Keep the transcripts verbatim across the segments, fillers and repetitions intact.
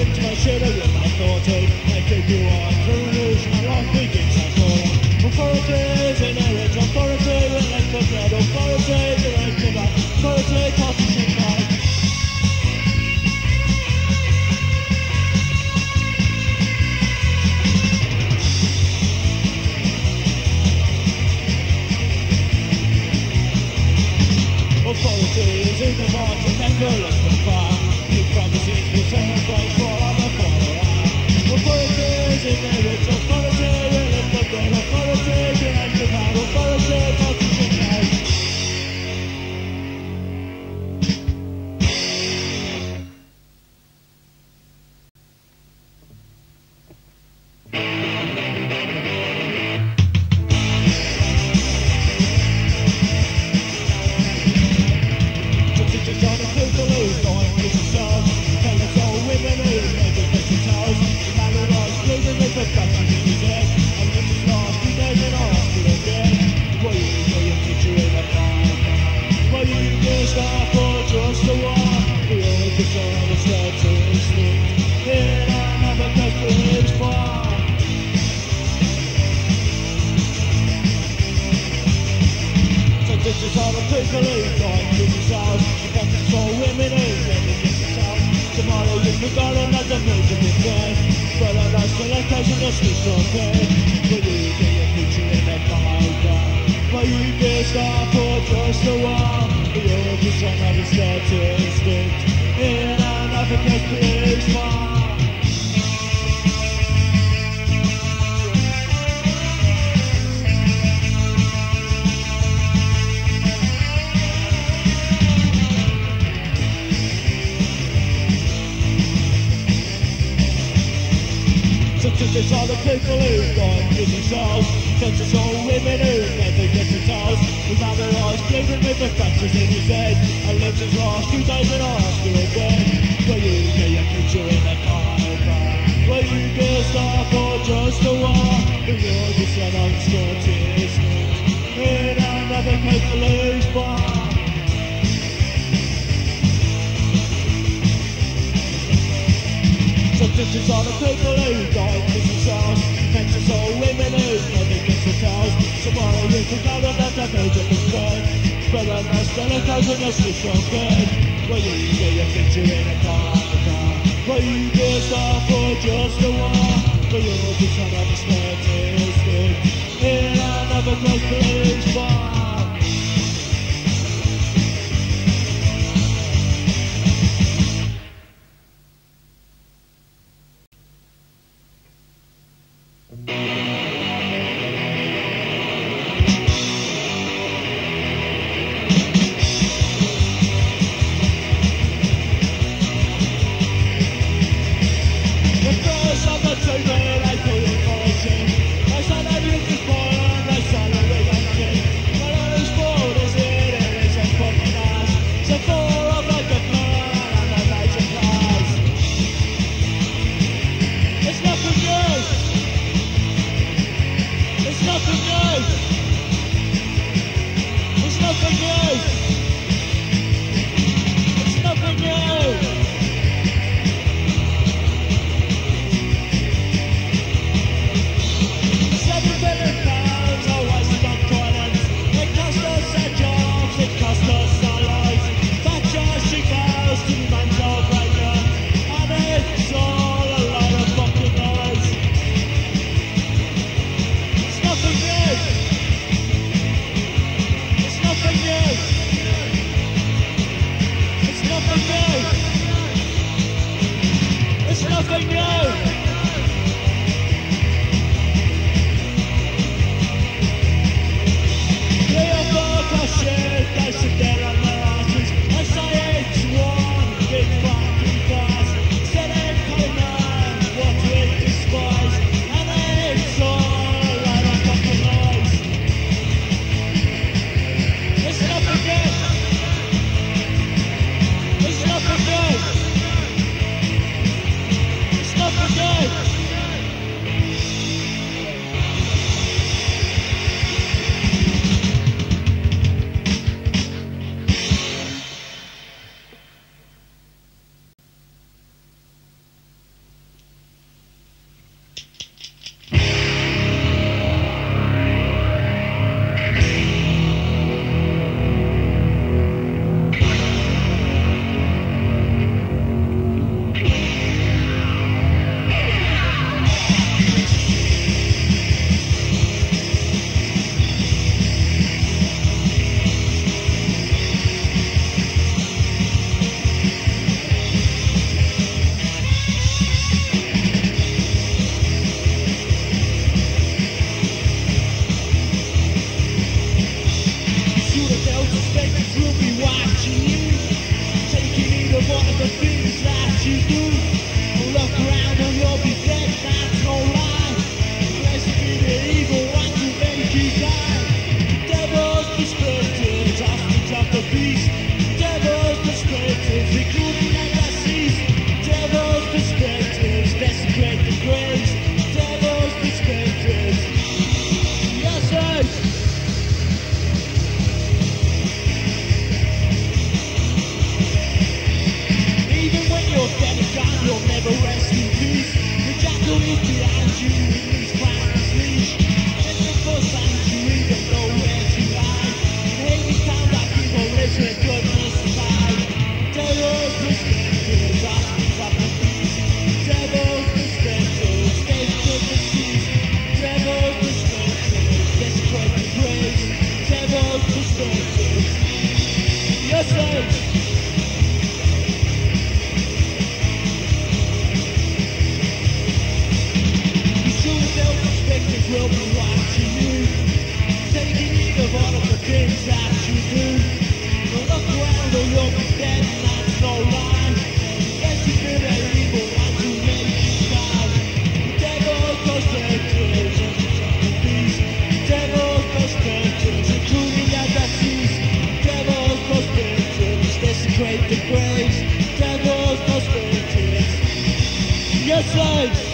into my shadow with my thoughts. I keep you on through illusion. My life begins to fall. Authority is inherent. Authority will let the blood. Authority direct the back. Authority tosses me back. Authority is in the heart and endless the fire. You promises will sacrifice for other follower. Authority is in the rich. Authority will lift the dead. Authority direct the back. Authority tosses me back. Statistics are the people who've gone busy souls. Census all women who never get to toes. With other eyes bleeding with the fractures in his head. And lives his last few days in a hospital bed. Will you get your future in a carnival? Will you be a star for just a while? Will you just an uncertainty in another make-believe bar? Statistics are the people who die in themselves. Census all women who never get to toes. Tomorrow you can go to that damage of the spread. But I'm not still a cousin of sleep on bed. Will you get your picture in a carnival? Will you be a star for just a while? Will you just another statistic in another close police bar? Look behind you in these planets leash. It's the first sanctuary, don't know where to hide. Hey, we found that people live in goodness side. Devil's perspectives, asking up the beast. Devil's perspectives, escape from the seas. Devil's perspectives, desecrate the graves. Devil's perspectives. Yes, sir. Will be watching you, taking heed of all of the things that you do. But look around or you'll be dead, and that's no lie. Yes, you feel that evil wants to make you die. Devil's perspectives and the beast. Devil's perspectives, including the disease. Devil's perspectives, desecrate the graves. Devil's perspectives. Yes, sir.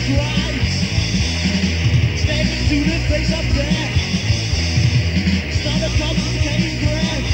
his rights. Staring to the face of death. Start a complicated breath.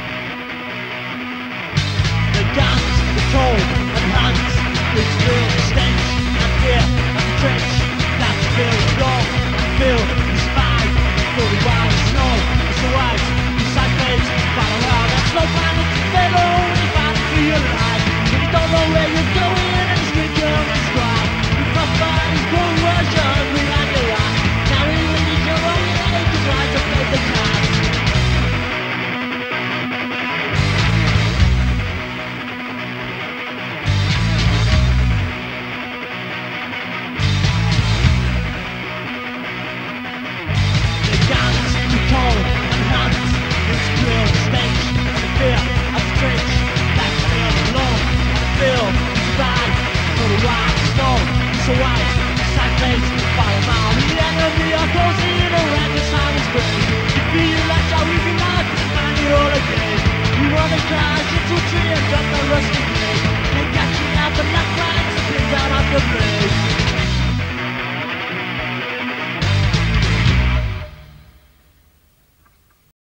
Cold and hands, it's real Chi lascia wiki black, mani rolle